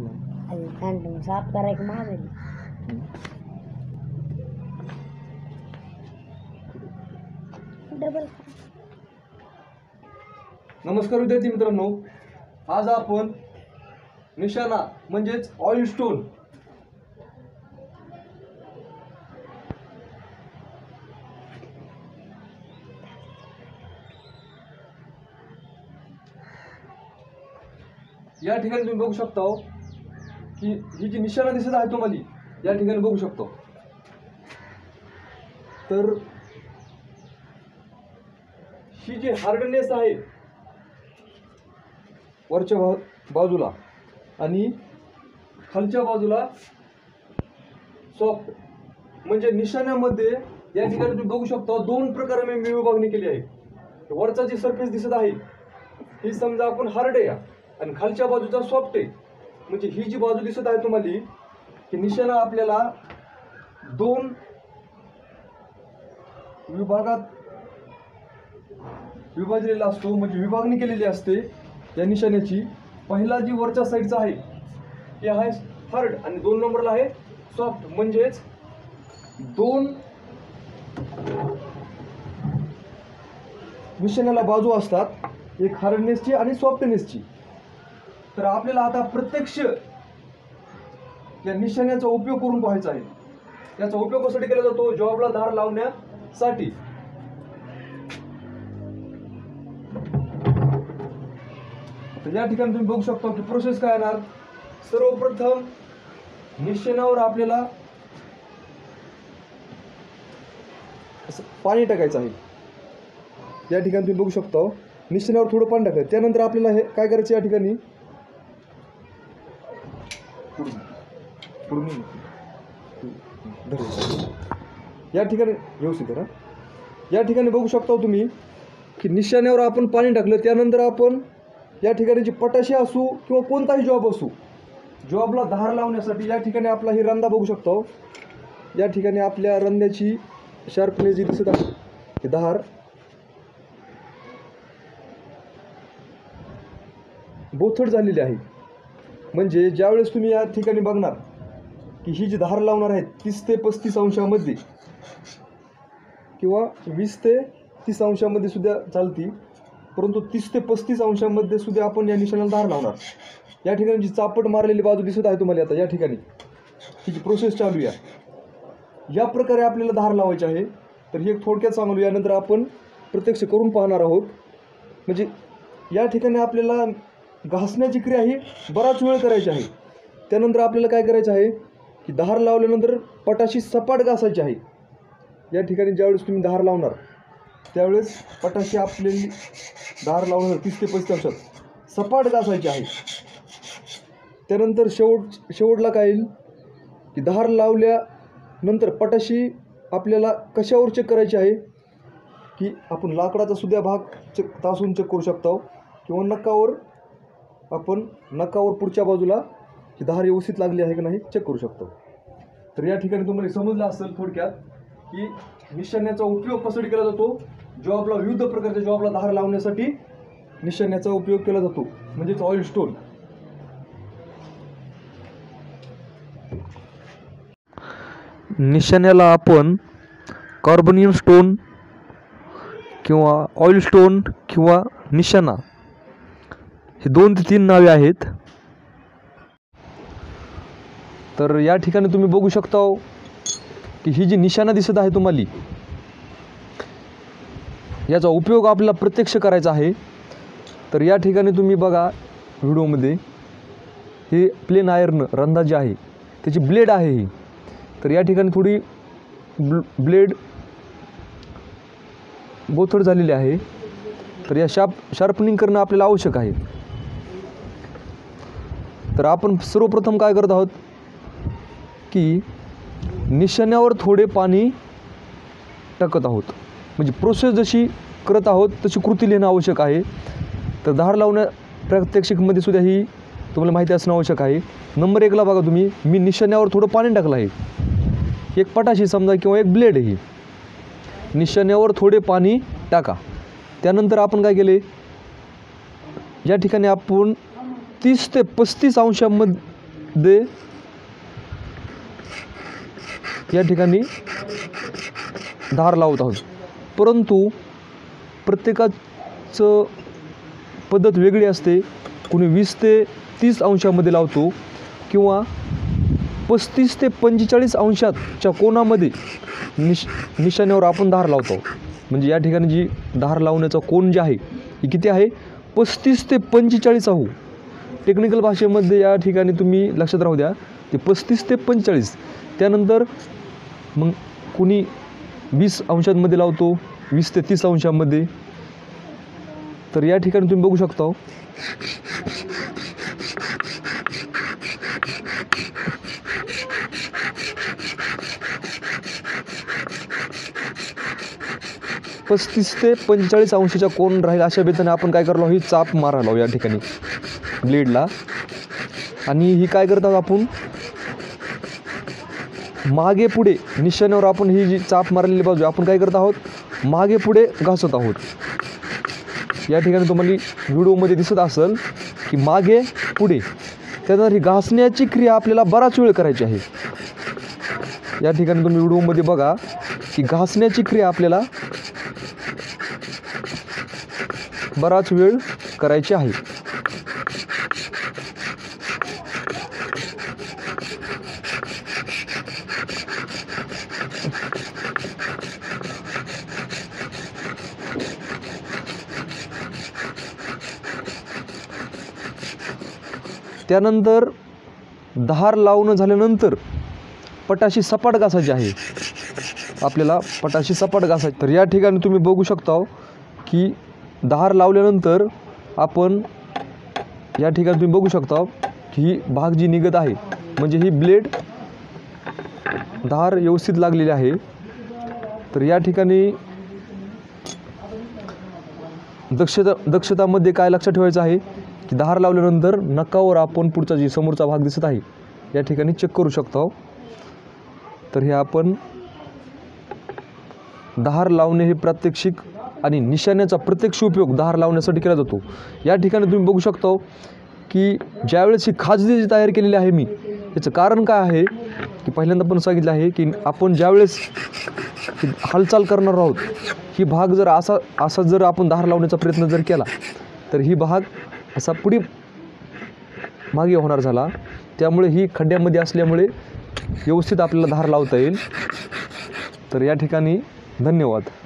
आणि कांडून साफ करायचं मागेल. डबल. नमस्कार विद्यार्थी मित्रांनो, आज आपण निशाणा म्हणजेच ऑइल स्टोन या ठिकाणी तुम्ही बघू शकता की ही जी निशाणा दिसत आहे तुम्हाला या ठिकाणी बघू शकतो. तर ही जी हार्डनेस आहे वरच्या बाजूला आणि खालच्या बाजूला सॉफ्ट, म्हणजे निशाण्यामध्ये या ठिकाणी तुम्ही बघू शकता दोन प्रकारे मी विभागणी केली आहे. वरचा जी सरफेस दिसत आहे ही समजा आपण हार्ड आहे आणि खालच्या बाजूचा सॉफ्ट आहे. म्हणजे ही जी बाजू दिसत आहे तुम्हाला ही निशाणा आपल्याला दोन विभागात विभाजलेला असतो, म्हणजे विभागणी केलेली असते या निशाण्याची. पहिला जी वरच्या साईडचा आहे हे आहे हार्ड आणि 2 नंबरला आहे सॉफ्ट. म्हणजेच दोन निशाण्याला बाजू असतात, एक हार्डनेसची आणि सॉफ्टनेसची. तर आपल्याला आता प्रत्यक्ष या निशाण्याचा उपयोग करून पाहायचा आहे. याचा उपयोग कशासाठी केला जातो? जॉबला धार लावण्यासाठी. तर या ठिकाणी तुम्ही बघू शकता की प्रोसेस काय येणार. सर्वप्रथम निशाण्यावर आपल्याला पाणी टाकायचं आहे. या ठिकाणी तुम्ही बघू शकता निशाण्यावर थोडं पाणी टाकायचं. त्यानंतर आपल्याला हे काय करायचं, या ठिकाणी या ठिकाणी व्यवस्थित करा. या ठिकाणी बघू शकता तुम्ही की निशाण्यावर आपण पाणी टाकलं. त्यानंतर आपण या ठिकाणी जी पटाशी असू किंवा कोणताही जॉब असू, जॉबला धार लावण्यासाठी या ठिकाणी आपला ही रंधा बघू शकतो. या ठिकाणी आपल्या रंध्याची शार्पनेस जी दिसत आहे ही धार बोथट झालेली आहे. म्हणजे ज्यावेळेस तुम्ही या ठिकाणी बघणार की ही जी धार लावणार आहे 30 ते 35 अंशामध्ये किंवा 20 ते 30 अंशामध्ये सुद्धा चालती, परंतु 30 ते 35 अंशामध्ये सुद्धा आपण या निशाण्याला धार लावणार. या ठिकाणी जी चापट मारलेली बाजू दिसत आहे तुम्हाला आता या ठिकाणी ही जी प्रोसेस चालू आहे, या प्रकारे आपल्याला धार लावायची आहे. तर ही एक थोडक्यात सांगू, यानंतर आपण प्रत्यक्ष करून पाहणार आहोत. म्हणजे या ठिकाणी आपल्याला घासण्याची क्रिया ही बराच वेळ करायची आहे. त्यानंतर आपल्याला काय करायचं आहे की धार लावल्यानंतर पटाशी सपाट घासायची आहे. या ठिकाणी ज्यावेळेस तुम्ही धार लावणार त्यावेळेस पटाशी आपली धार लावणार 30 ते 35 अंशात सपाट घासायची आहे. त्यानंतर शेवटला काय येईल की धार लावल्यानंतर पटाशी आपल्याला कशावर चेक करायची आहे की आपण लाकडाचा सुद्धा भाग तासून चेक करू शकतो किंवा नकावर पुढच्या बाजूला ही धार व्यवस्थित लागली आहे की नाही चेक करू शकतो. तर या ठिकाणी तुम्हाला समजलं असेल थोडक्यात की निशाण्याचा उपयोग कशासाठी केला जातो. जॉबला विविध प्रकारच्या जॉबला धार लावण्यासाठी निशाण्याचा उपयोग केला जातो, म्हणजेच ऑइल स्टोन. निशाण्याला आपण कार्बोनियम स्टोन किंवा ऑइल स्टोन किंवा निशाणा हे 2 ते 3 नावे आहेत. तर या ठिकाणी तुम्ही बघू शकता की ही जी निशाणा दिसत आहे तुम्हाला याचा उपयोग आपल्याला प्रत्यक्ष करायचा आहे. तर या ठिकाणी तुम्ही बघा व्हिडिओमध्ये हे प्लेन आयर्न रंधा जे आहे त्याची ब्लेड आहे ही. तर या ठिकाणी थोडी ब्लेड बोथट झालेली आहे. तर या शार्पनिंग करणं आपल्याला आवश्यक आहे. तर आपण सर्वप्रथम काय करत आहोत की निशाण्यावर थोडे पाणी टाकत आहोत. म्हणजे प्रोसेस जशी करत आहोत तशी कृती लिहिणं आवश्यक आहे. तर धार लावण्या प्रात्यक्षिकमध्ये सुद्धा ही तुम्हाला माहिती असणं आवश्यक आहे. नंबर 1ला बघा तुम्ही, मी निशाण्यावर थोडं पाणी टाकलं आहे. एक पटाशी समजा किंवा एक ब्लेड आहे. निशाण्यावर थोडे पाणी टाका. त्यानंतर आपण काय केले, या ठिकाणी आपण 30 ते 35 अंशामध्ये अंशामध्ये या ठिकाणी धार लावत आहोत. परंतु प्रत्येकाचं पद्धत वेगळी असते. कुणी 20 ते 30 अंशामध्ये लावतो किंवा 35 ते 45 अंशाच्या कोनामध्ये निशाण्यावर आपण धार लावतो. म्हणजे या ठिकाणी जी धार लावण्याचा कोन जे आहे ही किती आहे, 35 ते 45 आहे. टेक्निकल भाषेमध्ये या ठिकाणी तुम्ही लक्षात राहू द्या, ते 35 ते 45. त्यानंतर मग कुणी 20 अंशांमध्ये लावतो, 20 ते 30 अंशांमध्ये. तर या ठिकाणी तुम्ही बघू शकता 35 ते 45 अंशाचा कोन राहील अशा बेताने आपण काय करलो, ही चाप मारायला या ठिकाणी ब्लेडला. आणि ही काय करत आहोत आपण, मागे पुढे निशाण्यावर आपण ही जी चाप मारलेली बाजू आपण काय करत आहोत, मागे पुढे घासत आहोत. या ठिकाणी तुम्हाला व्हिडिओमध्ये दिसत असेल की मागे पुढे. त्यानंतर ही घासण्याची क्रिया आपल्याला बराच वेळ करायची आहे. या ठिकाणी तुम्ही व्हिडिओमध्ये बघा की घासण्याची क्रिया आपल्याला बराच वेळ करायची आहे. त्यानंतर धार लावणं झाल्यानंतर पटाशी सपाट घासायची आहे. आपल्याला पटाशी सपाट घासायची. तर या ठिकाणी तुम्ही बघू शकता की धार लावल्यानंतर आपण या ठिकाणी तुम्ही बघू शकता की ही भाग जी निघत आहे, म्हणजे ही ब्लेड धार व्यवस्थित लागलेली आहे. तर या ठिकाणी दक्षतामध्ये काय लक्षात ठेवायचं आहे की धार लावल्यानंतर नखावर आपण पुढचा जी समोरचा भाग दिसत आहे या ठिकाणी चेक करू शकतो. तर हे आपण धार लावणे हे प्रात्यक्षिक आणि निशाण्याचा प्रत्यक्ष उपयोग धार लावण्यासाठी केला जातो. या ठिकाणी तुम्ही बघू शकता की ज्यावेळेस ही खाजगी जी तयार केलेली आहे मी, याचं कारण काय आहे की पहिल्यांदा पण सांगितलं आहे की आपण ज्यावेळेस हालचाल करणार आहोत, ही भाग जर असा जर आपण धार लावण्याचा प्रयत्न जर केला तर ही भाग असा पुढे मागे होणार झाला. त्यामुळे ही खड्ड्यामध्ये असल्यामुळे व्यवस्थित आपल्याला धार लावता येईल. तर या ठिकाणी धन्यवाद.